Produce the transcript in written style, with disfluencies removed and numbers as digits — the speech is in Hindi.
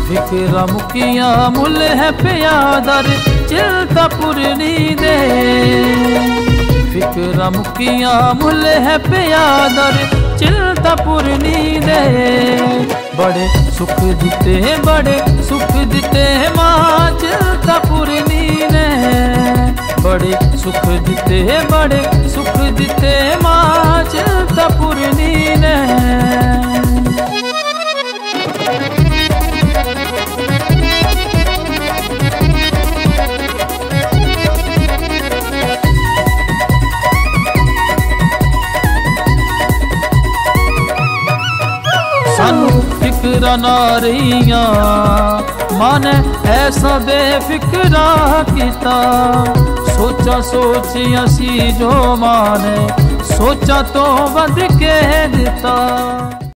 फिक्र मुकिया मुल है प्यादर चिलता पुरनी दे। फिक्र मुकिया मुल है प्यादर चिलता पुरनी दे। बड़े सुख दिते माँ चिलता पुरनी ने। बड़े सुख दिते माँ चिलता पुरनी ने। सानू फिक्र नारियां माने ऐसा बेफिक्रा किता। सोचा असी जो माने सोचा तो बद के दिता।